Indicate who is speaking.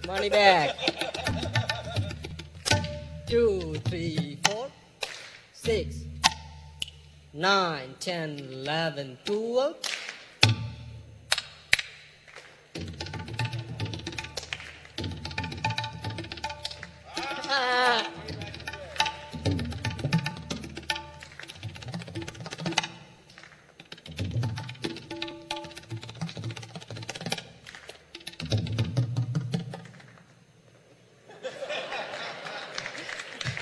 Speaker 1: Money back. 2, 3, 4, 6, 9, 10, 11, 12.